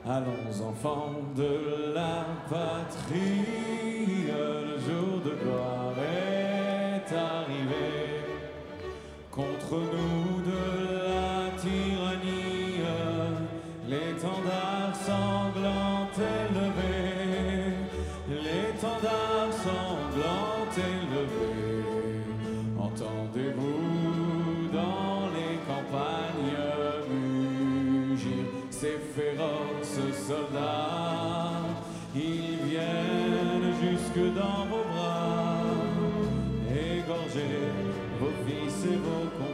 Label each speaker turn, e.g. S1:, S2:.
S1: Allons enfants de la patrie, le jour de gloire est arrivé. Contre nous de la tyrannie, l'étendard sanglant est levé. L'étendard sanglant est levé. Entendez-vous dans les campagnes mugir ces féroces soldats? Ils viennent jusque dans vos bras, égorger vos fils et vos compagnons.